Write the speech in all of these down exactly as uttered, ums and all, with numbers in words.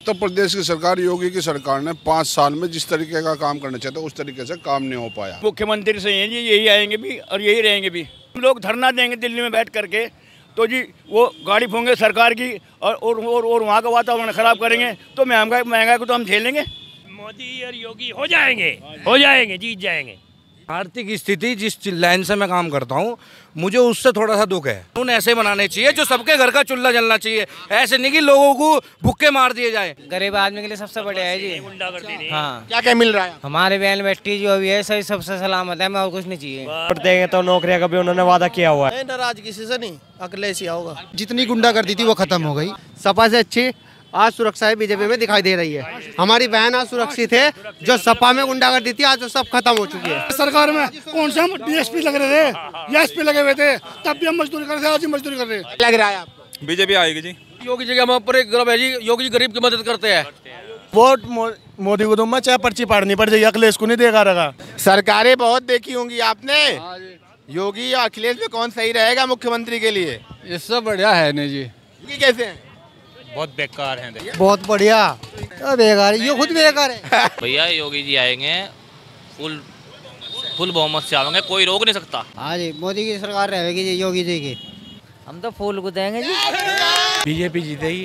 उत्तर प्रदेश की सरकार, योगी की सरकार ने पाँच साल में जिस तरीके का काम करना चाहता है उस तरीके से काम नहीं हो पाया। मुख्यमंत्री से हैं जी, यही आएंगे भी और यही रहेंगे भी। हम लोग धरना देंगे दिल्ली में बैठ करके, तो जी वो गाड़ी फोंगे सरकार की और और, और, और वहाँ का वातावरण खराब करेंगे, तो महंगाई महंगाई को तो हम झेलेंगे। मोदी और योगी हो जाएंगे, हो जाएंगे, जीत जाएंगे। आर्थिक स्थिति जिस लाइन से मैं काम करता हूँ, मुझे उससे थोड़ा सा दुख है। उन्हें ऐसे बनाने चाहिए जो सबके घर का चूल्हा जलना चाहिए, ऐसे नहीं कि लोगों को भुक्के मार दिए जाए। गरीब आदमी के लिए सबसे बढ़िया है जी। गुंडागर्दी हाँ, क्या क्या मिल रहा है? हमारे बैल बेटी जो भी है सही सबसे सलामत है, मैं और कुछ नहीं चाहिए। वोट देंगे तो नौकरियां का भी उन्होंने वादा किया हुआ है। नाराज किसी से नहीं, अखिलेश ही होगा। जितनी गुंडागर्दी थी वो खत्म हो गई। सपा से अच्छी आज सुरक्षा बीजेपी में दिखाई दे रही है। हमारी बहन आज सुरक्षित है, जो सपा में गुंडागर्दी थी आज तो सब खत्म हो चुकी है। सरकार में कौन से हम डीएसपी लग रहे थे या एसपी लगे हुए थे, तब भी हम मजदूरी कर रहे थे, आज भी मजदूरी कर रहे हैं। लग रहा है आपको बीजेपी आएगी जी। योगी जी का ऊपर एक गर्व है जी, योगी जी गरीब की मदद करते हैं। वोट मोदी को दूंगा, चाहे पर्ची पाड़नी पड़ जाए, अखिलेश को नहीं देगा रहा। सरकारें बहुत देखी होंगी आपने, योगी या अखिलेश में कौन सही रहेगा मुख्यमंत्री के लिए? इससे बढ़िया है नहीं जी। योगी कैसे हैं? बहुत बेकार है। बहुत बढ़िया, बेकार ये खुद बेकार है। भैया योगी जी आएंगे, फुल फुल बहुमत से आएंगे, कोई रोक नहीं सकता। हाँ जी, मोदी की सरकार रहेगी जी, योगी जी की। हम तो फूल को देंगे जी। बीजेपी जीतेगी।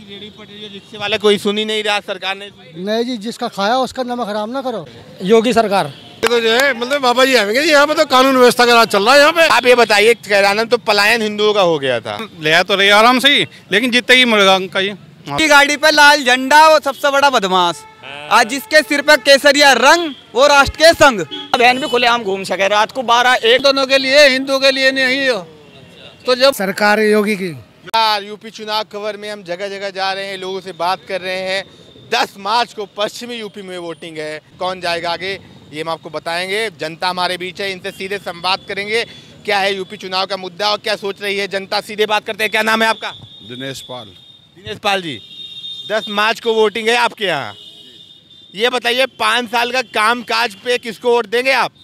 जिससे वाले कोई सुन ही नहीं रहा सरकार ने। नहीं जी, जिसका खाया उसका नमक हराम ना करो। योगी सरकार तो जो है मतलब बाबा जी आएंगे। यहाँ पे तो कानून व्यवस्था का राज चल रहा है। यहाँ पे आप ये बताइए, कैराना तो पलायन हिंदुओं का हो गया था, ले तो रही आराम से ही, लेकिन जीते ही मुर्गा का ये की गाड़ी पे लाल झंडा, वो सबसे बड़ा बदमाश। आज जिसके सिर पे केसरिया रंग, वो राष्ट्र के संग। बहन भी खुलेआम घूम सके रात को बारह एक। दोनों के लिए, हिंदू के लिए नहीं हो। तो जब सरकार योगी की यार यूपी चुनाव कवर में हम जगह जगह जा रहे हैं, लोगों से बात कर रहे हैं। दस मार्च को पश्चिमी यूपी में वोटिंग है, कौन जाएगा आगे ये हम आपको बताएंगे। जनता हमारे बीच है, इनसे सीधे संवाद करेंगे। क्या है यूपी चुनाव का मुद्दा और क्या सोच रही है जनता, सीधे बात करते हैं। क्या नाम है आपका? दिनेश पाल। दिनेश पाल जी, दस मार्च को वोटिंग है आपके यहाँ, ये बताइए पाँच साल का काम काज पे किसको वोट देंगे आप?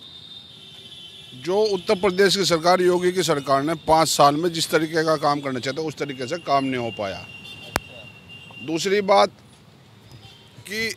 जो उत्तर प्रदेश की सरकार, योगी की सरकार ने पाँच साल में जिस तरीके का काम करना चाहता है उस तरीके से काम नहीं हो पाया। दूसरी बात कि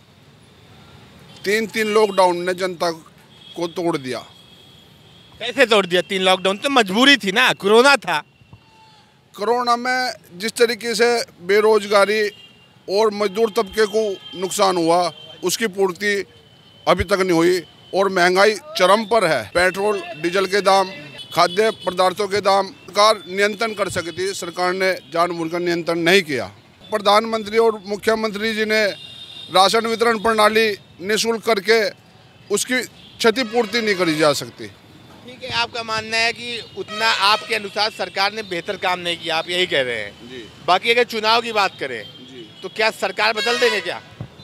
तीन तीन लॉकडाउन ने जनता को तोड़ दिया। कैसे तोड़ दिया? तीन लॉकडाउन तो मजबूरी थी ना, कोरोना था। कोरोना में जिस तरीके से बेरोजगारी और मजदूर तबके को नुकसान हुआ, उसकी पूर्ति अभी तक नहीं हुई और महंगाई चरम पर है। पेट्रोल डीजल के दाम, खाद्य पदार्थों के दाम सरकार नियंत्रण कर सकती थी, सरकार ने जानबूझकर नियंत्रण नहीं किया। प्रधानमंत्री और मुख्यमंत्री जी ने राशन वितरण प्रणाली निःशुल्क करके उसकी क्षतिपूर्ति नहीं करी जा सकती। ठीक है, आपका मानना है कि उतना आपके अनुसार सरकार ने बेहतर काम नहीं किया, आप यही कह रहे हैं जी। बाकी अगर चुनाव की बात करें जी, तो क्या सरकार बदल देंगे? क्या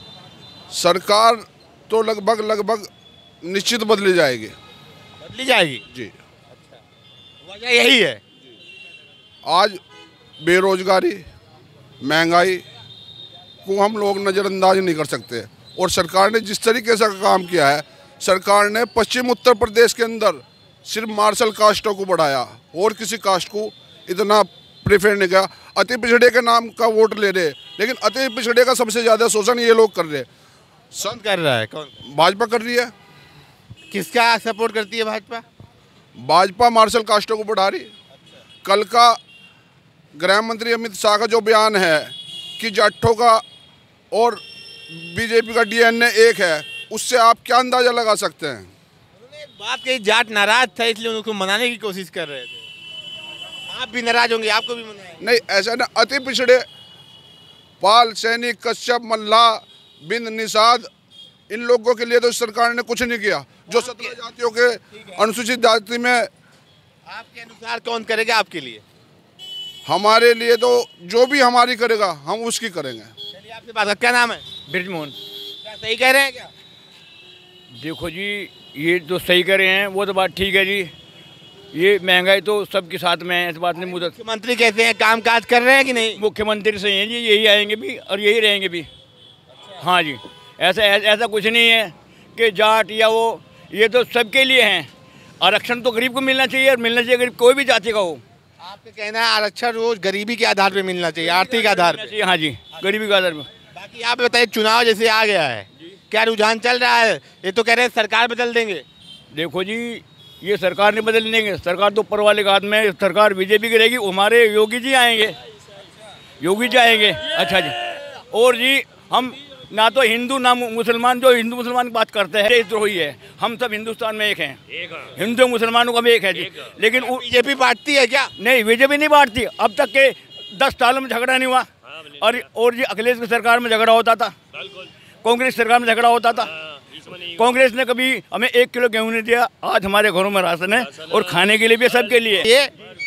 सरकार तो लगभग लगभग निश्चित बदली जाएगी। बदली जाएगी जी। अच्छा, वजह यही है आज बेरोजगारी, महंगाई को हम लोग नज़रअंदाज नहीं कर सकते। और सरकार ने जिस तरीके से काम किया है, सरकार ने पश्चिम उत्तर प्रदेश के अंदर सिर्फ मार्शल कास्टों को बढ़ाया और किसी कास्ट को इतना प्रेफर नहीं किया। अति पिछड़े के नाम का वोट ले रहे, लेकिन अति पिछड़े का सबसे ज़्यादा शोषण ये लोग कर रहे। कौन कर रहा है? कौन? भाजपा कर रही है। किसका सपोर्ट करती है भाजपा? भाजपा मार्शल कास्टों को बढ़ा रही। कल का गृह मंत्री अमित शाह का जो बयान है कि जाटों का और बीजेपी का डीएनए एक है, उससे आप क्या अंदाजा लगा सकते हैं? उन्होंने बात कही, जाट नाराज था इसलिए उनको मनाने की कोशिश कर रहे थे। आप भी नाराज होंगे, आपको भी मनाएंगे? नहीं, ऐसा ना। अति पिछड़े पाल, सैनिक, कश्यप, मल्ला, बिंद, निषाद, इन लोगों के लिए तो सरकार ने कुछ नहीं किया। जो सत्रह जातियों के अनुसूचित जाति में, आपके अनुसार कौन करेगा आपके लिए? हमारे लिए तो जो भी हमारी करेगा हम उसकी करेंगे। चलिए आपसे बात, क्या नाम है? ब्रिजमोहन। क्या सही कह रहे हैं क्या? देखो जी, ये जो सही कह रहे हैं वो तो बात ठीक है जी। ये महंगाई तो सबके साथ में है, इस बात नहीं मुद्दा। मुख्यमंत्री कैसे हैं, काम काज कर रहे हैं कि नहीं? मुख्यमंत्री से हैं जी, यही आएंगे भी और यही रहेंगे भी। अच्छा। हाँ जी, ऐसा ऐसा कुछ नहीं है कि जाट या वो, ये तो सबके लिए हैं। आरक्षण तो गरीब को मिलना चाहिए और मिलना चाहिए गरीब कोई भी जाति का हो। आपका कहना है आरक्षण रोज गरीबी के आधार पे मिलना चाहिए, आर्थिक आधार पे? हाँ जी, गरीबी के आधार पे। बाकी आप बताइए, चुनाव जैसे आ गया है, क्या रुझान चल रहा है? ये तो कह रहे हैं सरकार बदल देंगे। देखो जी, ये सरकार नहीं बदल देंगे, सरकार तो ऊपर वाले के हाथ में। सरकार बीजेपी की रहेगी, हमारे योगी जी आएंगे, योगी जी आएंगे। अच्छा जी, और जी हम ना तो हिंदू ना मुसलमान, जो हिंदू मुसलमान की बात करते हैं देशद्रोही है। हम सब हिंदुस्तान में एक हैं, हिंदू मुसलमानों का भी एक है जी। लेकिन बीजेपी बांटती है क्या? नहीं, बीजेपी नहीं बांटती। अब तक के दस सालों में झगड़ा नहीं हुआ। और और जी अखिलेश की सरकार में झगड़ा होता था, कांग्रेस सरकार में झगड़ा होता था। कांग्रेस ने कभी हमें एक किलो गेहूं नहीं दिया, आज हमारे घरों में राशन है और खाने के लिए भी, सबके लिए। ये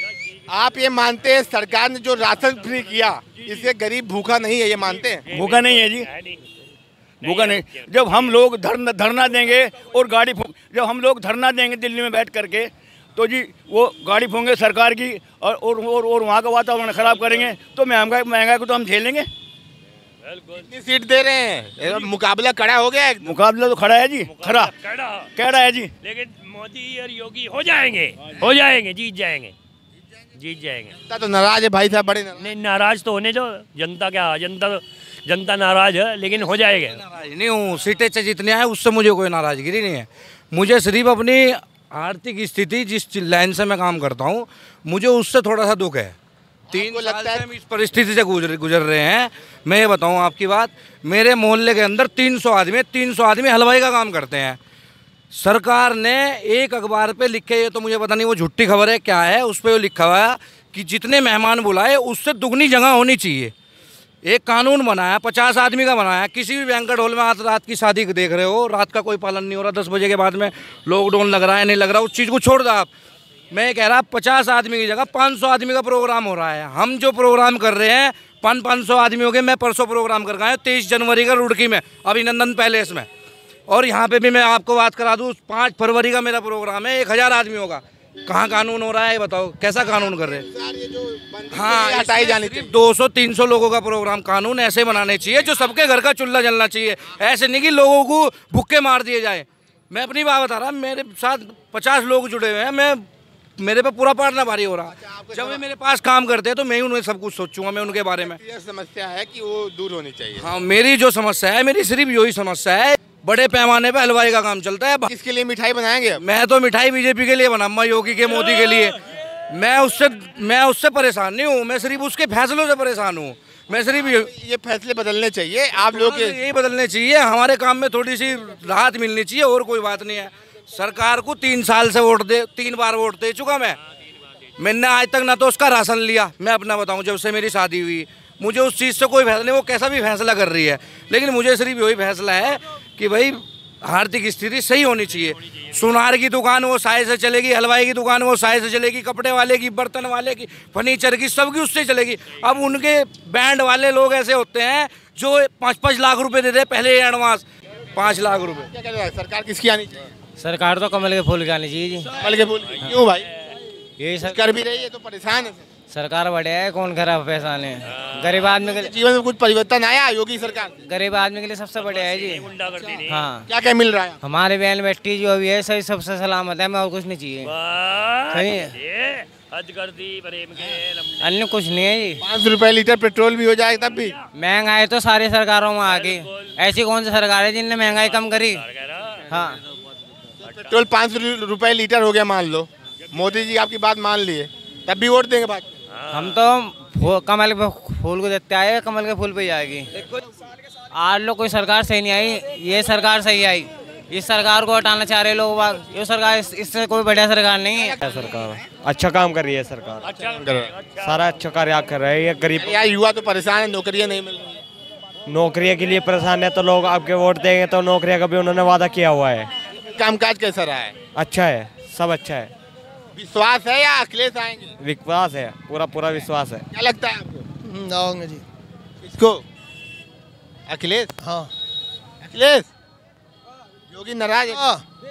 आप ये मानते हैं सरकार ने जो राशन फ्री किया इससे गरीब भूखा नहीं है, ये मानते हैं? भूखा नहीं है जी, भूखा नहीं। जब हम लोग धरना धरना देंगे और गाड़ी जब हम लोग धरना देंगे दिल्ली में बैठ करके, तो जी वो गाड़ी फूंगे सरकार की और और और, और वहाँ का वातावरण खराब करेंगे, तो महंगाई महंगाई को तो हम झेलेंगे। कितनी सीट दे रहे हैं? मुकाबला कड़ा हो गया है। मुकाबला तो खड़ा है जी, खड़ा कड़ा है जी। लेकिन मोदी और योगी हो जाएंगे, हो जाएंगे, जीत जाएंगे, जीत जाएंगे। तो नाराज है भाई साहब, बड़े नहीं, नाराज तो होने दो। जनता क्या, जनता जनता नाराज है, लेकिन हो जाएगा। नाराज नहीं हूँ, सीटें से जितने आए उससे मुझे कोई नाराजगिरी नहीं है। मुझे सिर्फ अपनी आर्थिक स्थिति, जिस लाइन से मैं काम करता हूँ, मुझे उससे थोड़ा सा दुख है। तीन साल से हम इस परिस्थिति से गुजर गुजर रहे हैं। मैं ये बताऊँ आपकी बात, मेरे मोहल्ले के अंदर तीन सौ आदमी तीन सौ आदमी हलवाई का काम करते हैं। सरकार ने एक अखबार पे लिखे, ये तो मुझे पता नहीं वो झूठी खबर है क्या है, उस पर लिखा हुआ है कि जितने मेहमान बुलाए उससे दुगनी जगह होनी चाहिए। एक कानून बनाया, पचास आदमी का बनाया। किसी भी बैंक्वेट हॉल में आज रात की शादी देख रहे हो, रात का कोई पालन नहीं हो रहा, दस बजे के बाद में लॉकडाउन लग रहा है, नहीं लग रहा, उस चीज़ को छोड़ दो आप। मैं कह रहा पचास आदमी की जगह पाँच सौ आदमी का प्रोग्राम हो रहा है। हम जो प्रोग्राम कर रहे हैं पाँच पाँच सौ आदमी हो गए। मैं परसों प्रोग्राम कर गया तेईस जनवरी का रुड़की में, अभिनंदन पैलेस में। और यहाँ पे भी मैं आपको बात करा दूँ, पाँच फरवरी का मेरा प्रोग्राम है, एक हज़ार आदमी होगा। कहाँ कानून हो रहा है बताओ, कैसा कानून कर रहे हैं? हाँ, हटाई जानी चाहिए। दो सौ तीन सौ लोगों का प्रोग्राम कानून ऐसे बनाने चाहिए जो सबके घर का चूल्हा जलना चाहिए। ऐसे नहीं कि लोगों को भुक्के मार दिए जाए। मैं अपनी बात बता रहा, मेरे साथ पचास लोग जुड़े हुए हैं, मैं मेरे पे पूरा पाटना भारी हो रहा। जब वे मेरे पास काम करते हैं तो मैं ही उन्हें सब कुछ सोचूंगा, मैं उनके बारे में। समस्या है कि वो दूर होनी चाहिए। हाँ, मेरी जो समस्या है, मेरी सिर्फ यही समस्या है। बड़े पैमाने पे हलवाई का काम चलता है। किसके लिए मिठाई बनाएंगे? मैं तो मिठाई बीजेपी के लिए बनाऊंगा, योगी के, मोदी के लिए। मैं उससे मैं उससे परेशान नहीं हूँ, मैं सिर्फ उसके फैसलों से परेशान हूँ। मैं सिर्फ ये फैसले बदलने चाहिए, आप लोग यही बदलने चाहिए। हमारे काम में थोड़ी सी राहत मिलनी चाहिए, और कोई बात नहीं है। सरकार को तीन साल से वोट दे, तीन बार वोट दे चुका मैं। मैंने आज तक ना तो उसका राशन लिया, मैं अपना बताऊं, जब से मेरी शादी हुई। मुझे उस चीज़ से कोई फैसला नहीं, वो कैसा भी फैसला कर रही है, लेकिन मुझे सिर्फ यही फैसला है कि भाई आर्थिक स्थिति सही होनी चाहिए। सुनार की दुकान वो साय से चलेगी, हलवाई की दुकान वो साय से चलेगी, कपड़े वाले की, बर्तन वाले की, फर्नीचर की, सबकी उससे चलेगी। अब उनके बैंड वाले लोग ऐसे होते हैं जो पाँच पाँच लाख रुपए दे दे पहले एडवांस, पाँच लाख रुपए। क्या कह रहा है सरकार किसकी आनी चाहिए? सरकार तो कमल के फूल की आनी चाहिए जी। कमल के फूल क्यों भाई? यही सर कर भी रही है तो परेशान है सरकार। बढ़िया है, कौन खराब परेशान है? गरीब आदमी के लिए जीवन में कुछ परिवर्तन आया योगी सरकार? गरीब आदमी के लिए सबसे बढ़िया है जी। हाँ, क्या क्या मिल रहा है? हमारे बहन बेटी जो भी है सही सबसे सलामत है, मैं और कुछ नहीं चाहिए। सही है, हद कर दी प्रेम के अन्य कुछ नहीं है जी। पाँच सौ रुपए लीटर पेट्रोल भी हो जाए तब भी महंगाई तो सारी सरकारों में आ गई। ऐसी कौन सी सरकार है जिनने महंगाई कम करी? हाँ, पेट्रोल पाँच सौ रुपए लीटर हो गया, मान लो मोदी जी आपकी बात मान लिए, तब भी वोट देंगे? बात हम तो कमल के फूल को देखते आए, कमल के फूल पे जाएगी। आज लोग कोई सरकार सही नहीं आई, ये सरकार सही आई। इस सरकार को हटाना चाह रहे लोग, ये सरकार, इससे कोई बढ़िया सरकार नहीं है। सरकार अच्छा काम कर रही है, सरकार अच्छा काम कर रहा है, सारा अच्छा कार्य कर रही है। गरीब यार युवा तो परेशान है, नौकरियां नहीं मिल रही। नौकरियों के लिए परेशान है तो लोग आपके वोट देंगे, तो नौकरियां का भी उन्होंने वादा किया हुआ है। कामकाज कैसा रहा है? अच्छा है, सब अच्छा है। विश्वास है या अखिलेश आएंगे? विश्वास है, पूरा पूरा विश्वास है। क्या लगता है आपको? आऊंगे जी। किसको? अखिलेश? हाँ, अखिलेश। योगी नाराज है?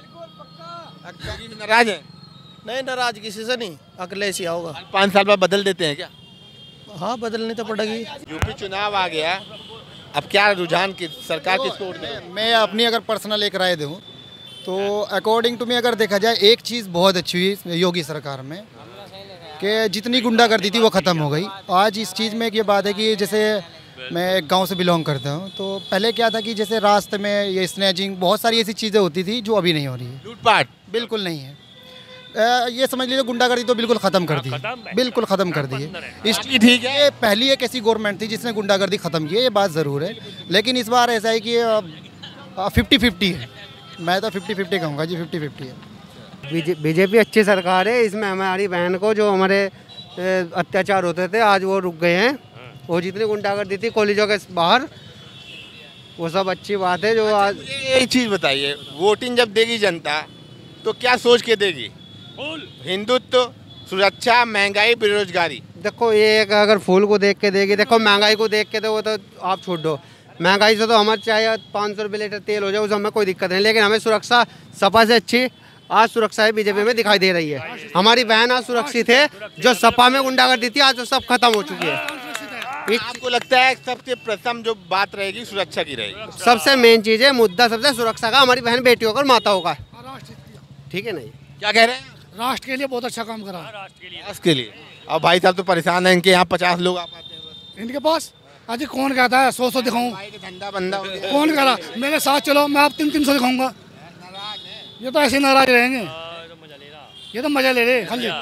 योगी नाराज है? नहीं, नाराज किसी से नहीं, अखिलेश ही आओगा। पाँच साल बाद बदल देते हैं क्या? हाँ, बदलनी तो पड़ेगी। यूपी चुनाव आ गया, अब क्या रुझान की सरकार किसको वोट दें? मैं अपनी अगर पर्सनल एक राय दूँ तो अकॉर्डिंग टू मी अगर देखा जाए, एक चीज़ बहुत अच्छी हुई योगी सरकार में कि जितनी गुंडागर्दी थी वो ख़त्म हो गई। आज इस चीज़ में एक ये बात है कि जैसे मैं एक गांव से बिलोंग करता हूं। तो पहले क्या था कि जैसे रास्ते में ये स्नैचिंग बहुत सारी ऐसी चीज़ें होती थी जो अभी नहीं हो रही है। लूटपाट बिल्कुल नहीं है। आ, ये समझ लीजिए गुंडागर्दी तो बिल्कुल ख़त्म कर दी है, बिल्कुल ख़त्म कर दी है। इसलिए ठीक है, पहली एक ऐसी गवर्नमेंट थी जिसने गुंडागर्दी ख़त्म की है, ये बात ज़रूर है। लेकिन इस बार ऐसा है कि फिफ्टी फिफ्टी है। मैं तो फिफ्टी फिफ्टी कहूँगा जी, फिफ्टी फिफ्टी है। बीजेपी अच्छी सरकार है, इसमें हमारी बहन को जो हमारे अत्याचार होते थे आज वो रुक गए हैं। वो जितनी गुंडागर्दी थी कॉलेजों के बाहर, वो सब अच्छी बात है। जो आज एक चीज़ बताइए, वोटिंग जब देगी जनता तो क्या सोच के देगी? हिंदुत्व, सुरक्षा, महंगाई, बेरोजगारी। देखो ये एक अगर फूल को देख के देगी, देखो महंगाई को देख के तो वो तो आप छोड़ दो। महंगाई से तो हमारे चाहे पाँच सौ रुपये लीटर तेल हो जाए उसमें हमें कोई दिक्कत नहीं, लेकिन हमें सुरक्षा सपा से अच्छी आज सुरक्षा बीजेपी में दिखाई दे रही है। हमारी बहन आज सुरक्षित है। जो सपा में गुंडागर्दी थी आज तो सब खत्म हो चुकी है। आपको लगता है सबसे प्रथम जो बात रहेगी सुरक्षा की रहेगी? सबसे मेन चीज़ है, मुद्दा सबसे सुरक्षा का, हमारी बहन बेटियों का, माताओं का। ठीक है नहीं, क्या कह रहे हैं? राष्ट्र के लिए बहुत अच्छा काम करा। राष्ट्र के लिए। अब भाई साहब तो परेशान है, इनके यहाँ पचास लोग आ पाते हैं इनके पास। आज कौन कहता है सौ सौ दिखाऊं? धंधा बंदा कौन कह रहा मेरे साथ चलो मैं आप तीन तीन सौ दिखाऊंगा? ये तो ऐसे नाराज रहेंगे, ये तो मजा ले रहे खाली।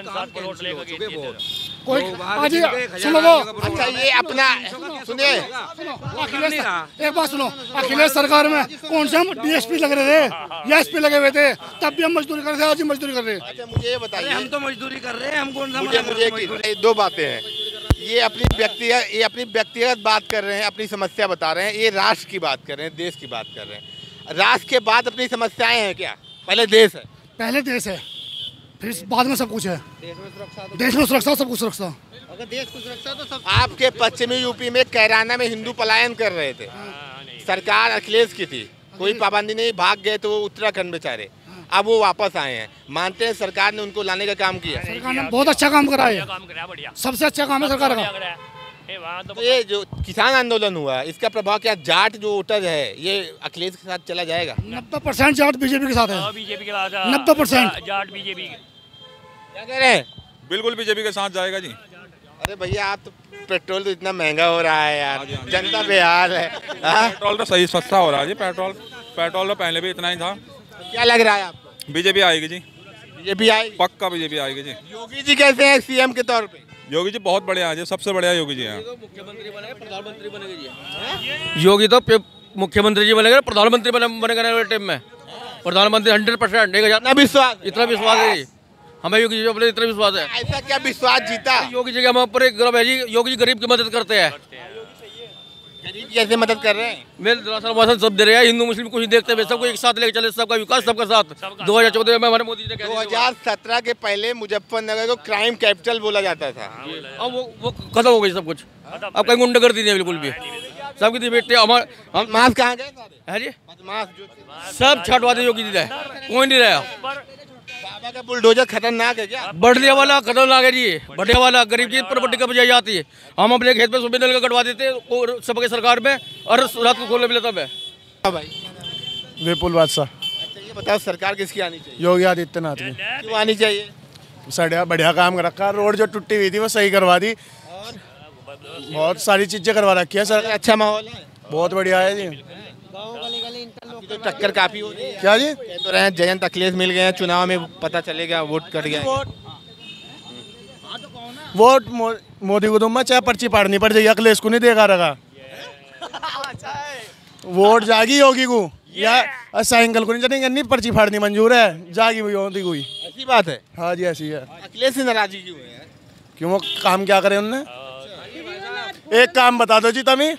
कोई आज सुनो वो, अच्छा ये अपना सुनिए, अखिलेश एक बात सुनो, अखिलेश सरकार में कौन से हम डीएसपी लग रहे थे या एसपी लगे हुए थे, तब भी हम मजदूरी कर रहे थे, आज भी मजदूरी कर रहे हैं। अच्छा मुझे ये बताइए, हम तो मजदूरी कर रहे हैं, हम कौन सा मुझे मुझे दो बातें हैं। ये अपनी व्यक्तिगत ये अपनी व्यक्तिगत बात कर रहे हैं, अपनी समस्या बता रहे हैं। ये राष्ट्र की बात कर रहे हैं, देश की बात कर रहे हैं। राष्ट्र के बाद अपनी समस्याएं हैं क्या? पहले देश है, पहले देश है, फिर बाद में सब कुछ है। देश में सुरक्षा, सब कुछ सुरक्षा। अगर देश की सुरक्षा तो सब। आपके पश्चिमी यूपी में कैराना में हिंदू पलायन कर रहे थे, सरकार अखिलेश की थी, कोई पाबंदी नहीं, भाग गए तो वो उत्तराखंड बेचारे, अब वो वापस आए हैं। मानते हैं सरकार ने उनको लाने का काम किया? सरकार ने बहुत अच्छा काम करा है, सबसे अच्छा काम है सरकार का। तो ये जो किसान आंदोलन हुआ, इसका प्रभाव क्या जाट जो वोटर है ये अखिलेश के साथ चला जाएगा? नब्बे परसेंट जाट बीजेपी के साथ है। बीजेपी के साथ नब्बे परसेंट जाट बीजेपी। क्या कह रहे हैं? बिल्कुल बीजेपी के साथ जाएगा जी। अरे भैया आप तो पेट्रोल तो इतना महंगा हो रहा है यार, जनता बेहाल है। पेट्रोल तो सही सस्ता हो रहा है जी, पेट्रोल पेट्रोल तो पहले भी इतना ही था। क्या लग रहा है आपको? बीजेपी आएगी जी, बीजेपी आएगी, पक्का बीजेपी आएगी जी। योगी जी कैसे हैं सीएम के तौर पे? योगी जी बहुत बढ़िया है जी, सबसे बढ़िया योगी जी हैं। मुख्यमंत्री बनेंगे, प्रधानमंत्री बनेंगे जी। योगी तो मुख्यमंत्री जी बनेंगे, प्रधानमंत्री बनेंगे टाइम में। प्रधानमंत्री हंड्रेड परसेंट एक हजार विश्वास, इतना विश्वास है जी हमें, योगी जी अपने इतना विश्वास है। ऐसा क्या विश्वास जीता? योगी जी के हम पर एक गर्व है जी, योगी जी गरीब की मदद करते हैं। गरीब कैसे मदद कर रहे हैं? मेरे राशन वासन सब दे रहे हैं, हिंदू मुस्लिम कुछ नहीं देखते हुए सबको एक साथ लेकर चले, सबका विकास सबका साथ। दो हजार चौदह में हमारे मोदी जी ने दो हजार सत्रह के पहले मुजफ्फरनगर को क्राइम कैपिटल बोला जाता था, अब वो वो खत्म हो गई सब कुछ। अब कहीं गुंडागर्दी नहीं है बिल्कुल भी, सबकी बेटे हमारे हम मास्क कहाँ गए है जी, मास्क सब छटवा दे योगी जी ने, कोई नहीं रहा। बाबा का बुलडोजर खतरनाक है क्या? बढ़िया वाला खतरनाक है जी, बढ़िया वाला गरीब की प्रॉपर्टी कब जाई जाती है। हम अपने खेत में सुबह नल का कटवा देते और सबके सरकार में, और रात को खोलने मिलता है। भाई विपुल बादशाह। अच्छा ये बताओ सरकार किसकी आनी चाहिए? योगी आदित्यनाथ की। क्यों आनी चाहिए? बढ़िया बढ़िया काम कर रखा, रोड जो टूटी हुई थी वो सही करवा दी, बहुत सारी चीजें करवा रखी है सर। अच्छा माहौल है, बहुत बढ़िया है जी। तो टक्कर काफी हो रही है। क्या जी? कह तो रहे हैं जयंत अखिलेश मिल गए हैं, चुनाव में पता चलेगा वोट कट गया। वोट मो, मोदी को दूंगा, चाहे पर्ची पाड़नी पड़ जाएगी, अखिलेश को नहीं देगा रखा। वोट जागी योगी को या साइकिल को नहीं चलेंगे, नहीं पर्ची फाड़नी मंजूर है, जागी मोदी को ही। ऐसी बात है? हाँ जी ऐसी है। अखिलेश से नाराजगी क्यों है? क्यों, वो काम क्या करे उनने? एक काम बता दो जी तमी।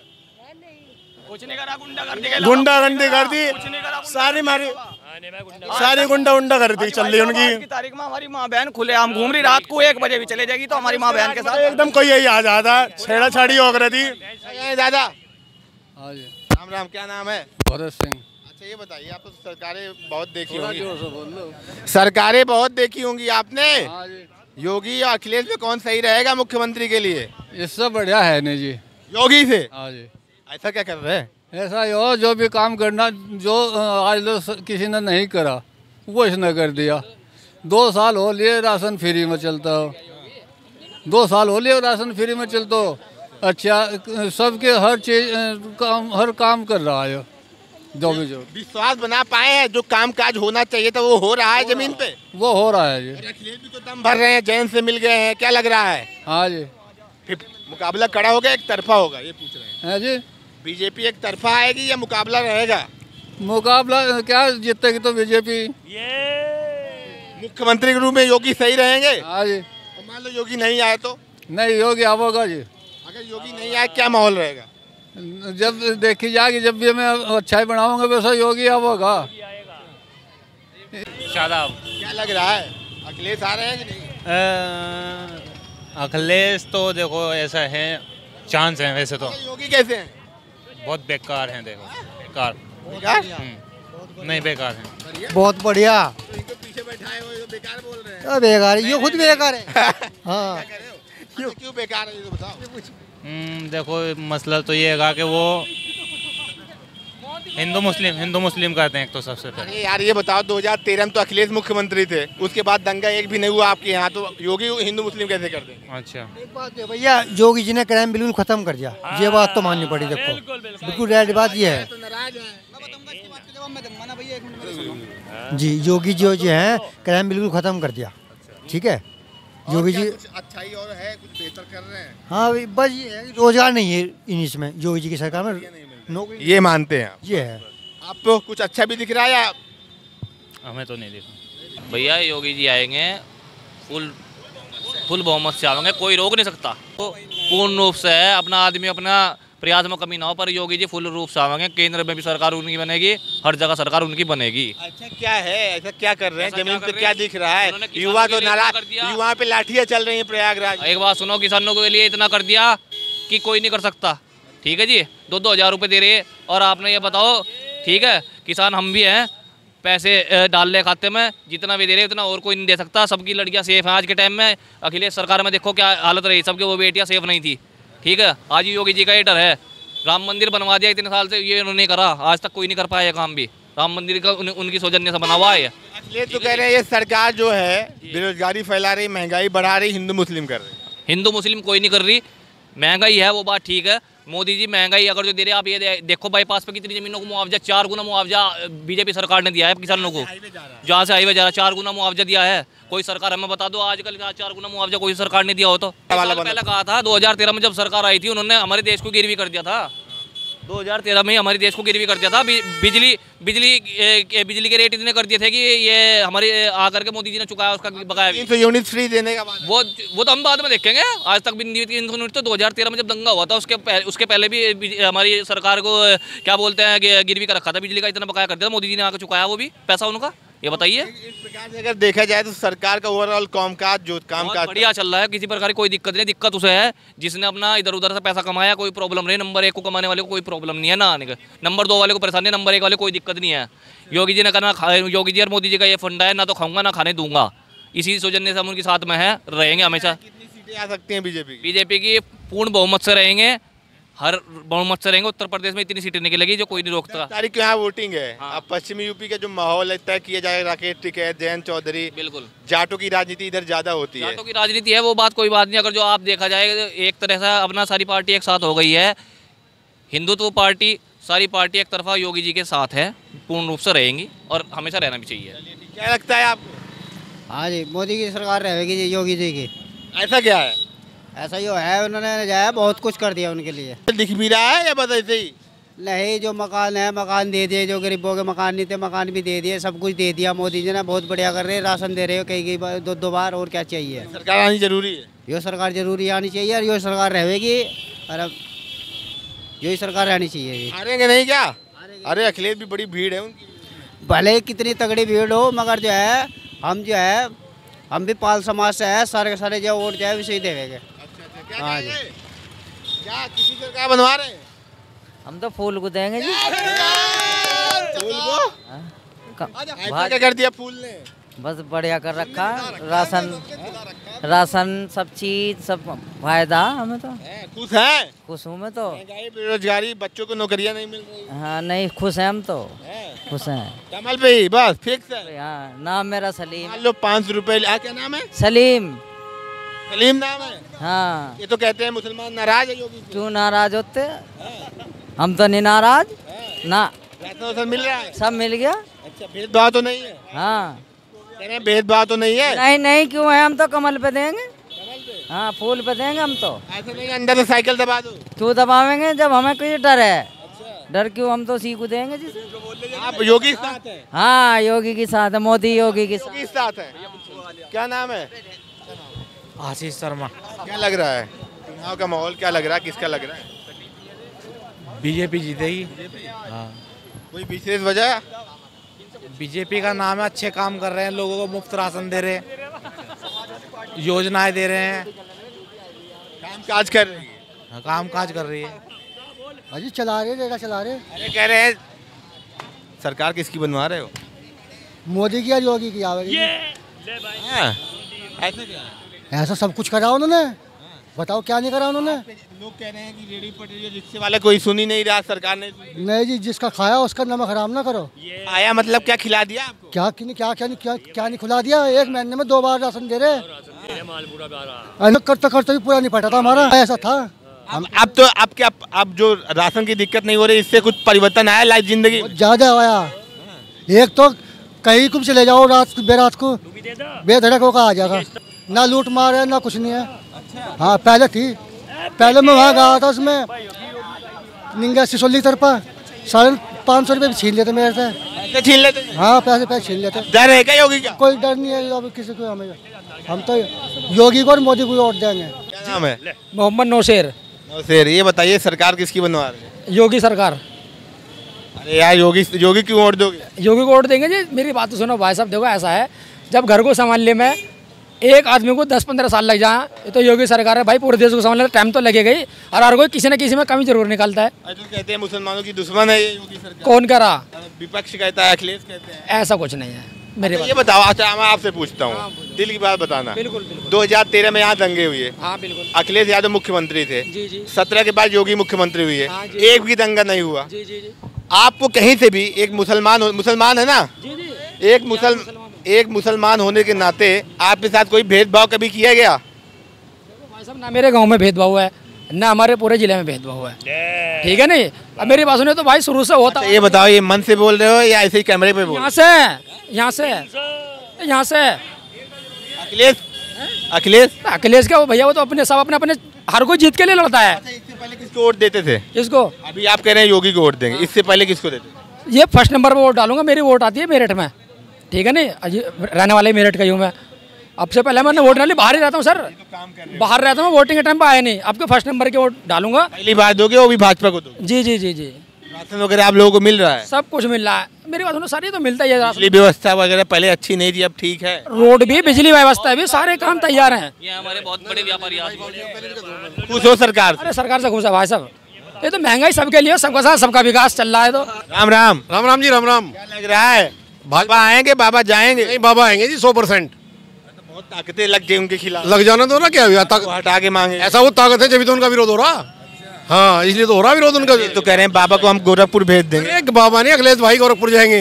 गुंडागर्दी कर दी सारी, मारी सारी गुंडा उंडा कर दी चल रही उनकी। तारीख में हमारी माँ बहन खुले आम घूम रही, रात को एक बजे भी चले जाएगी तो हमारी माँ बहन के साथ एकदम कोई यही आ जाता, छेड़ा छाड़ी हो रही थी। दादा हाँ जी, राम राम, क्या नाम है? भरत सिंह। अच्छा ये बताइए, आप तो सरकारें बहुत देखी होंगी, सरकारें बहुत देखी होंगी आपने। योगी या अखिलेश में कौन सही रहेगा मुख्यमंत्री के लिए? इससे बढ़िया है नहीं जी, योगी से। हाँ जी। ऐसा क्या कर रहे हैं? ऐसा ही हो, जो भी काम करना जो आज लोग किसी ने नहीं करा वो इसने कर दिया। दो साल हो लिए राशन फ्री में चलता हो, दो साल हो लिए राशन फ्री में चलता हो, अच्छा सबके हर चीज काम हर काम कर रहा है जो भी जो विश्वास बना पाए हैं, जो काम काज होना चाहिए था वो हो रहा है जमीन पे, वो हो रहा है जी। अखिलेश भी तो दम भर रहे हैं, जैन से मिल गए हैं, क्या लग रहा है? हाँ जी। फिर मुकाबला कड़ा होगा, एक तरफा होगा, ये पूछ रहे हैं जी। बीजेपी एक तरफा आएगी या मुकाबला रहेगा? मुकाबला क्या, जीतेगी तो बीजेपी। मुख्यमंत्री के रूप में योगी सही रहेंगे? हाँ जी। मान लो योगी नहीं आए तो? नहीं, योगी आवेगा जी। अगर योगी नहीं आए क्या माहौल रहेगा? जब देखी जाएगी, जब भी मैं अच्छाई बनाऊंगा वैसा योगी आवेगा। शादाब, क्या लग रहा है, अखिलेश आ रहे हैं कि नहीं? अखिलेश तो देखो ऐसा है, चांस है वैसे तो। योगी कैसे हैं? बहुत बेकार हैं, देखो बेकार बेकार नहीं बेकार हैं। बहुत बढ़िया। तो इनको पीछे बैठाए हुए तो बेकार बोल रहे हैं। तो बेकार, ये खुद बेकार है। हाँ क्यों क्यों बेकार है ये तो बताओ। हम्म, देखो मसला तो ये है कि वो हिंदू मुस्लिम हिंदू मुस्लिम कहते हैं एक तो सबसे पहले। अरे यार ये बताओ, दो हज़ार तेरह में तो अखिलेश मुख्यमंत्री थे, उसके बाद दंगा एक भी नहीं हुआ आपके यहाँ, तो योगी हिंदू मुस्लिम कैसे कर देंगे? अच्छा, एक बात है भैया, योगी जी ने क्राइम बिल्कुल खत्म कर दिया, ये बात तो माननी पड़ी। देखो बिल्कुल राइट बात ये है जी, योगी जी जो है क्राइम बिल्कुल खत्म कर दिया। ठीक है, योगी जी अच्छाई और है, कुछ बेहतर कर रहे हैं। हाँ बस ये है, रोजगार नहीं है इन इसमें योगी जी की सरकार में, नौकरी ये मानते हैं ये है। आपको कुछ अच्छा भी दिख रहा है या? हमें तो नहीं दिखा भैया। योगी जी आएंगे, फुल फुल बहुमत से आएंगे, कोई रोक नहीं सकता। तो पूर्ण रूप से है, अपना आदमी अपना प्रयास में कमी ना हो, पर योगी जी फुल रूप से आएंगे। केंद्र में भी सरकार उनकी बनेगी, हर जगह सरकार उनकी बनेगी। अच्छा क्या है, ऐसा क्या कर रहे हैं जमीन पे, क्या दिख रहा है? युवा तो नाराज, युवा पे लाठियां चल रही हैं प्रयागराज। एक बात सुनो, किसानों के लिए इतना कर दिया कि कोई नहीं कर सकता। ठीक है जी, दो दो हज़ार रुपये दे रहे हैं, और आपने ये बताओ, ठीक है किसान हम भी हैं, पैसे डाल ले खाते में, जितना भी दे रहे उतना और कोई नहीं दे सकता। सबकी लड़कियां सेफ हैं आज के टाइम में। अखिलेश सरकार में देखो क्या हालत रही, सबके वो बेटियां सेफ नहीं थी। ठीक है, आज योगी जी का ये डर है। राम मंदिर बनवा दिया इतने साल से, ये उन्होंने करा, आज तक कोई नहीं कर पाया काम भी। राम मंदिर का उन, उनकी सौजन्य से बना हुआ है। अखिलेश तो कह रहे हैं ये सरकार जो है बेरोजगारी फैला रही, महंगाई बढ़ा रही, हिंदू मुस्लिम कर रही। हिंदू मुस्लिम कोई नहीं कर रही, महंगाई है वो बात ठीक है। मोदी जी महंगाई अगर जो दे रहे हैं, आप ये देखो बाईपास पे कितनी जमीनों को मुआवजा, चार गुना मुआवजा बीजेपी सरकार ने दिया है किसानों को। जहाँ से हाईवे जा रहा, चार गुना मुआवजा दिया है। कोई सरकार हमें बता दो आजकल चार गुना मुआवजा कोई सरकार ने दिया हो तो? पहले कहा था दो हज़ार तेरह में जब सरकार आई थी, उन्होंने हमारे देश को गिरवी कर दिया था। दो हज़ार तेरह में हमारे देश को गिरवी कर दिया था। बिजली बिजली ए, बिजली के रेट इतने कर दिए थे कि ये हमारे आकर के मोदी जी ने चुकाया उसका बकाया भी। तीन सौ यूनिट फ्री देने का बात, वो वो तो हम बाद में देखेंगे। आज तक भी नहीं दी तीन सौ यूनिट। तो दो हज़ार तेरह में जब दंगा हुआ था, उसके पहले उसके पहले भी हमारी सरकार को क्या बोलते हैं कि गिरवी का रखा था, बिजली का इतना बकाया कर दिया था, मोदी जी ने आकर चुकाया वो भी पैसा उनका। ये बताइए, इस प्रकार से अगर देखा जाए तो सरकार का ओवरऑल कामकाज जो काम काज बढ़िया चल रहा है, किसी प्रकार की कोई दिक्कत नहीं। दिक्कत उसे है जिसने अपना इधर उधर से पैसा कमाया, कोई प्रॉब्लम नहीं। नंबर एक को कमाने वाले को कोई प्रॉब्लम नहीं है ना आने का, नंबर दो वाले को परेशानी है, नंबर एक वाले कोई दिक्कत नहीं है। योगी जी ने कहना, योगी जी और मोदी जी का ये फंडा है, ना तो खाऊंगा ना खाने दूंगा। इसी सौजन्य से हम उनके साथ में है, रहेंगे हमेशा। कितनी सीटें आ सकती हैं बीजेपी? बीजेपी की पूर्ण बहुमत से रहेंगे, हर बहुमत से रहेंगे। उत्तर प्रदेश में इतनी सीटें निकलेगी जो कोई नहीं रोकता। तारीख को यहाँ वोटिंग है। हाँ। अब पश्चिमी यूपी का जो माहौल है तय किया जाएगा, राकेश टिकैत, जयंत चौधरी, बिल्कुल जाटों की राजनीति इधर ज्यादा होती है। जाटों की राजनीति है वो बात कोई बात नहीं। अगर जो आप देखा जाए, एक तरह से अपना सारी पार्टी एक साथ हो गई है। हिंदुत्व पार्टी सारी पार्टी एक तरफा योगी जी के साथ है, पूर्ण रूप से रहेंगी और हमेशा रहना भी चाहिए। क्या लगता है आपको? हाँ जी, मोदी की सरकार रहेगी जी, योगी जी की। ऐसा क्या है? ऐसा ही है, उन्होंने जो है बहुत कुछ कर दिया उनके लिए। दिख भी रहा है या बस ऐसे ही? नहीं, जो मकान है मकान दे दिए, जो गरीबों के मकान नहीं थे मकान भी दे दिए, सब कुछ दे दिया मोदी जी ने। बहुत बढ़िया कर रहे हैं, राशन दे रहे हो कई कई बार, दो दो बार। और क्या चाहिए? सरकार आनी जरूरी है। यो सरकार जरूरी आनी चाहिए और यो सरकार रहेगी, और अब यही सरकार रहनी चाहिए। हारेंगे नहीं क्या? अरे अखिलेश भी बड़ी भीड़ है उनकी। भले कितनी तगड़ी भीड़ हो, मगर जो है हम जो है हम भी पाल समाज से है, सारे के सारे जो वोट जो है वैसे ही देंगे। हाँ जी, क्या किसी सरकार बनवा रहे हैं? हम तो फूल को देंगे जी। फूल को ऐसा क्या कर दिया फूल ने? बस बढ़िया कर रखा, राशन राशन सब चीज सब फायदा हमें तो। खुश है? खुश हूँ मैं तो। बेरोजगारी, बच्चों को नौकरियां नहीं मिल रही। हाँ नहीं, खुश है हम तो, खुश हैं। कमल पे ही बस फिक्स है। हाँ, नाम मेरा सलीम। मान लो पाँच सौ रुपए। क्या नाम है? सलीम। सलीम नाम है। हाँ। ये तो कहते हैं मुसलमान नाराज है योगी से। क्यों नाराज होते? हम तो नहीं नाराज ना। राशन वाशन मिल रहा है? सब मिल गया। अच्छा, भेदभाव तो नहीं है? हाँ। कह रहे हैं भेदभाव तो नहीं है? नहीं नहीं, क्यों है? हम तो कमल पे देंगे। हाँ, फूल पे देंगे हम तो। ऐसा नहीं अंदर से साइकिल दबा दो? क्यों दबावेंगे जब हमें कोई डर है? डर क्यों? हम तो सीखू देंगे जिसे। आप योगी के साथ हैं? हाँ, योगी के साथ है, मोदी योगी के साथ। योगी के साथ है। क्या नाम है? आशीष शर्मा। क्या लग रहा है चुनाव का माहौल? क्या लग रहा है, किसका लग रहा है? बीजेपी जीतेगी। हाँ। कोई विशेष वजह? बीजेपी का नाम है, अच्छे काम कर रहे हैं, लोगों को मुफ्त राशन दे रहे हैं, योजनाएं दे रहे हैं, काम काज कर रही है। काम काज कर रही है। अजी चला रहे रेगा चला रहे। अरे कह रहे हैं सरकार किसकी बनवा रहे हो? मोदी की या योगी की आवेगी। हाँ, ऐसा क्या? ऐसा सब कुछ करा उन्होंने, बताओ क्या नहीं करा उन्होंने। लोग कह रहे हैं कि रेडी पटरी रिक्शे वाले कोई सुन ही नहीं रहा, सरकार ने। नहीं जी, जिसका खाया उसका नमक हराम ना करो। आया मतलब क्या खिला दिया आपको? क्या क्या क्या क्या क्या, क्या नहीं खिला दिया? एक महीने में दो बार राशन दे रहे। करते करते भी पूरा नहीं पटा था हमारा, ऐसा था। हम अब तो अब क्या, अब जो राशन की दिक्कत नहीं हो रही, इससे कुछ परिवर्तन आया लाइफ जिंदगी? ज्यादा आया। एक तो कहीं को भी चले जाओ रात बेरात को बेधड़क होकर आ जाएगा, ना लूट मार है ना कुछ नहीं है। हाँ पहले थी, पहले मैं वहाँ गया था, उसमें निंगा सिसोली तरफा साढ़े पाँच सौ रुपये भी छीन लेते मेरे से। पैसे छीन लेते? हाँ पैसे पैसे छीन लेते। डर है क्या योगी का? कोई डर नहीं है अभी किसी को। हमें हम तो योगी को और मोदी को वोट देंगे। क्या नाम है? मोहम्मद नौशेर। नौशेर, ये बताइए सरकार किसकी बनवा रहे हैं? योगी सरकार। अरे यार योगी योगी क्यों वोट दोगे? योगी को वोट देंगे जी। मेरी बात तो सुनो भाई साहब, देखो ऐसा है, जब घर को संभालने में एक आदमी को दस पंद्रह साल लग जाए, ये तो योगी सरकार है भाई। पूरे देश को संभालने में टाइम तो लगेगा ही, और हर कोई किसी न किसी में कमी जरूर निकालता है। तो कहते हैं मुसलमानों की दुश्मन है ये योगी सरकार। कौन करा? विपक्ष कहता है, अखिलेश कहते हैं। ऐसा कुछ नहीं है मेरे। अच्छा, ये बताओ, अच्छा मैं आपसे पूछता हूँ, दिल की बात बताना। बिल्कुल बिल्कुल। दो हजार तेरह में यहाँ दंगे हुए। हाँ बिल्कुल। अखिलेश यादव मुख्यमंत्री थे। जी जी। सत्रह के बाद योगी मुख्यमंत्री हुई है। हाँ, एक भी दंगा नहीं हुआ। जी जी जी। आपको कहीं से भी एक मुसलमान मुसलमान है ना, जी जी, एक मुसल एक मुसलमान होने के नाते आपके साथ कोई भेदभाव कभी किया गया? भाई साहब, ना मेरे गांव में भेदभाव है, ना हमारे पूरे जिले में भेदभाव है, ठीक है नहीं। अब मेरी बात सुने तो भाई शुरू से होता। अच्छा, ये बताओ, ये मन से बोल रहे हो या ऐसे ही कैमरे पे बोल? यहाँ से यहाँ से यहाँ से अखिलेश अखिलेश अखिलेश क्या, वो भैया वो तो अपने सब अपने अपने हर कोई जीत के लिए लड़ता है। इससे पहले किसको वोट देते थे? किसको? अभी आप कह रहे हैं योगी को वोट देंगे, इससे पहले किसको देते? ये फर्स्ट नंबर पे वोट डालूंगा। मेरी वोट आती है मेरठ में, ठीक है नहीं, अजी रहने वाले मेरठ का ही हूँ मैं। अब से पहले मैंने वोट डाली, बाहर ही रहता हूँ सर, बाहर रहता हूँ, वोटिंग के टाइम पे आया नहीं। आपके फर्स्ट नंबर के वोट डालूंगा। पहली बार दोगे वो भी भाजपा को दोगे? जी जी जी जी। राशन वगैरह आप लोगों को मिल रहा है? सब कुछ मिल रहा है। मेरी बात सुनो, सारी तो मिलता ही है। बिजली व्यवस्था वगैरह पहले अच्छी नहीं थी, अब ठीक है। रोड भी, बिजली व्यवस्था भी, सारे काम तैयार हैं। ये हमारे बहुत बड़े व्यापारी खुश हो सरकार? अरे सरकार से खुश है भाई साहब। ये तो महंगाई सबके लिए, सबका साथ सबका विकास चल रहा है। तो राम राम। राम राम जी, राम राम। क्या लग रहा है, भाजपा आएंगे बाबा जाएंगे? नहीं, बाबा आएंगे जी, सौ परसेंट। बहुत ताकतें लग गई उनके खिलाफ। लग जाना तो ना, क्या हुआ? ताकत हटा के मांगे, ऐसा वो ताकत है जब तो उनका विरोध हो रहा। हाँ, इसलिए तो हो रहा विरोध उनका। तो कह रहे हैं बाबा को हम गोरखपुर भेज देंगे। एक बाबा नहीं, अखिलेश भाई गोरखपुर जाएंगे।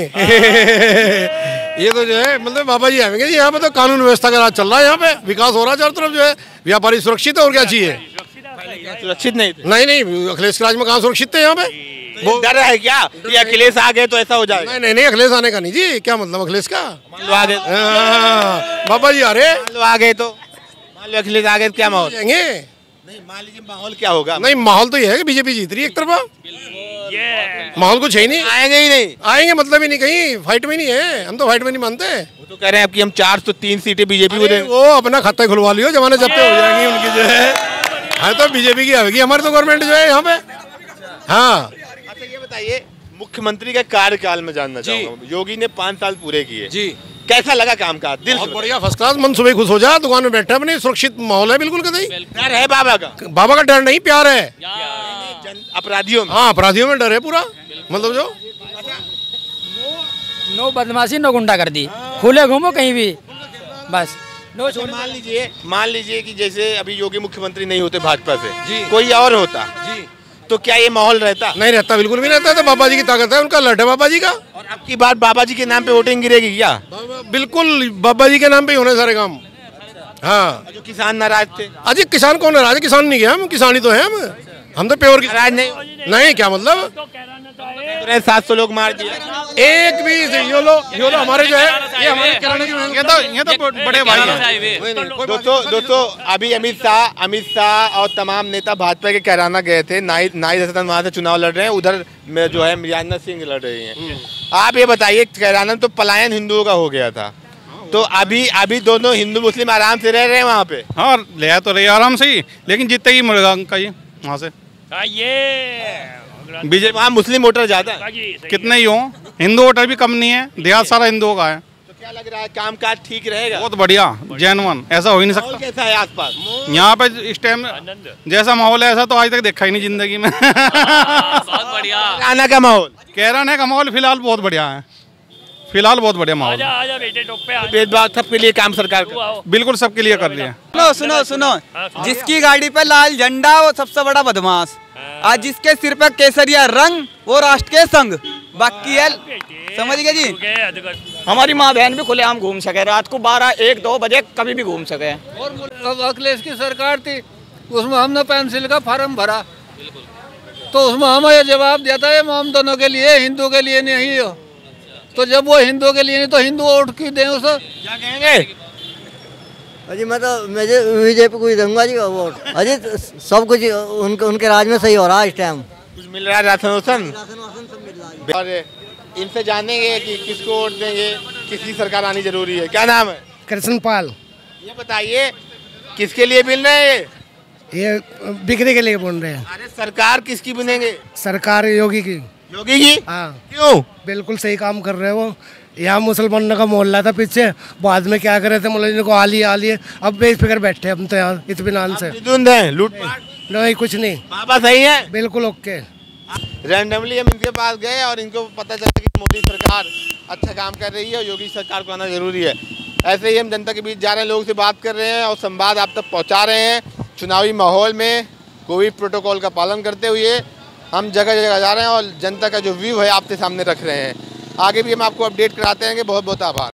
ये तो जो है मतलब बाबा जी आएंगे जी। यहाँ पे तो कानून व्यवस्था का राज चल रहा है, यहाँ पे विकास हो रहा है चारों तरफ। जो है व्यापारी सुरक्षित है, और क्या चाहिए? सुरक्षित नहीं थे? नहीं नहीं, अखिलेश के राज में कहाँ सुरक्षित थे यहाँ पे? वो डर है क्या कि अखिलेश आ गए तो ऐसा हो जाएगा? नहीं नहीं नहीं, अखिलेश आने का नहीं जी। क्या मतलब अखिलेश का? मान लो आ गए, बाबा जी आ रहे। मान लो आ गए तो, मान लो अखिलेश आ गए तो क्या माहौल जाएंगे? नहीं, मान लीजिए माहौल क्या होगा? नहीं, माहौल तो ये है कि बीजेपी जीत रही है एक तरफा। माहौल कुछ है ही नहीं। आएंगे ही नहीं। आएंगे मतलब ही नहीं, कहीं फाइट में नहीं है। हम तो फाइट में नहीं मानते। वो तो कह रहे हैं कि हम चार सौ तीन सीटें बीजेपी को देंगे। वो अपना खाता खुलवा लियो, जमाने जब्ते हो जाएंगी उनकी जो है। हाँ, तो बीजेपी की आएगी हमारी तो गवर्नमेंट जो है यहाँ पे। हाँ, अच्छा ये बताइए, मुख्यमंत्री का कार्यकाल में जानना चाहूंगा। योगी ने पाँच साल पूरे किए जी, कैसा लगा काम का? दिल बहुत बढ़िया, फर्स्ट क्लास। मन सुबह खुश हो जा, दुकान में बैठा अपने, सुरक्षित माहौल है बिल्कुल। कहीं डर है बाबा का? बाबा का डर नहीं, प्यार है अपराधियों में। हाँ, अपराधियों में डर है पूरा। मतलब जो नो बदमाशी, नो गुंडागर्दी, खुले घूमो कहीं भी, बस नो। मान लीजिए मान लीजिए कि जैसे अभी योगी मुख्यमंत्री नहीं होते भाजपा से, कोई और होता जी, तो क्या ये माहौल रहता? नहीं रहता, बिल्कुल भी नहीं रहता। तो बाबा जी की ताकत है, उनका लट है बाबा जी का। और अब की बार बाबा जी के नाम पे वोटिंग गिरेगी क्या? बिल्कुल बाबा जी के नाम पे ही होने सारे काम। हाँ, जो किसान नाराज थे। अजी किसान कौन नाराज है? किसान नहीं गया, हम किसान ही तो हैं। हम हम तो प्योर नाराज नहीं नहीं क्या मतलब? सात सौ लोग मार दिए, एक भी ये लो ये लो हमारे जो है ये हमारे किराने की, ये तो ये तो बड़े भाई हैं। दोस्तों दोस्तों अभी अमित शाह अमित शाह और तमाम नेता भाजपा के कैराना गए थे। नाई नाई हसन वहाँ से चुनाव लड़ रहे हैं, उधर में जो है मिर्जान्ना सिंह लड़ रही हैं। आप ये बताइए, कैराना में तो पलायन हिंदुओं का हो गया था, तो अभी अभी दोनों हिंदू मुस्लिम आराम से रह रहे हैं वहाँ पे। हाँ, ले तो रही आराम से ही, लेकिन जीतेगी मुर्गा का ही वहाँ से। ये बीजेपी वहाँ मुस्लिम वोटर ज्यादा है, कितने ही हो, हिंदू वोटर भी कम नहीं है, देहात सारा हिंदुओं का है। तो क्या लग रहा है, कामकाज ठीक रहेगा? बहुत बढ़िया, जेन्युइन, ऐसा हो ही नहीं सकता। कैसा है आसपास यहाँ पे इस टाइम जैसा माहौल है ऐसा तो आज तक देखा ही नहीं जिंदगी में। बहुत बढ़िया कैराना का माहौल, कैराना का माहौल फिलहाल बहुत बढ़िया है, फिलहाल बहुत बढ़िया माहौल। आजा आजा बेटे टॉप पे आ। भेदभाव सबके लिए काम सरकार का बिल्कुल सबके लिए कर दिया। सुनो सुनो सुनो, जिसकी गाड़ी पे लाल झंडा वो सबसे बड़ा बदमाश, आज जिसके सिर पे केसरिया रंग वो राष्ट्र के संग। बाकी है, समझ गए जी। हमारी माँ बहन भी खुलेआम घूम सके, रात को बारह एक दो बजे कभी भी घूम सके। और अखिलेश की सरकार थी, उसमें हमने पेंसिल का फार्म भरा, तो उसमें हमें ये जवाब दिया था हम दोनों के लिए, हिंदू के लिए नहीं हो। तो जब वो हिंदू के लिए नहीं तो हिंदू वोट क्यों दें उसे? क्या कहेंगे? अजी मैं तो मुझे बीजेपी को ही दूंगा जी वोट। अजी सब कुछ उनके उनके राज में सही हो रहा है इस टाइम। कुछ मिल रहा है राशन वासन? और इनसे जानेंगे कि किसको वोट देंगे, किसकी सरकार आनी जरूरी है। क्या नाम है? कृष्णपाल। ये बताइए किसके लिए मिल रहे हैं? ये बिक्री के लिए बोल रहे हैं। अरे सरकार किसकी बनेंगे? सरकार योगी की। योगी की? हाँ। क्यों? बिल्कुल सही काम कर रहे हैं वो। यहाँ मुसलमानों का मोहल्ला था पीछे, बाद में क्या कर रहे थे, मुलाजिम को आ लिए आ लिए, अब बेफिक्र बैठे हम तो यहाँ इत्मीनान से। लूटपाट नहीं कुछ नहीं, बाबा सही है, बिल्कुल ओके। रैंडमली हम इनके पास गए और इनको पता चला कि मोदी सरकार अच्छा काम कर रही है और योगी सरकार को आना जरूरी है। ऐसे ही हम जनता के बीच जा रहे हैं, लोगों से बात कर रहे हैं और संवाद आप तक पहुँचा रहे हैं। चुनावी माहौल में कोविड प्रोटोकॉल का पालन करते हुए हम जगह जगह जा रहे हैं और जनता का जो व्यू है आपके सामने रख रहे हैं। आगे भी हम आपको अपडेट कराते रहेंगे। बहुत बहुत आभार।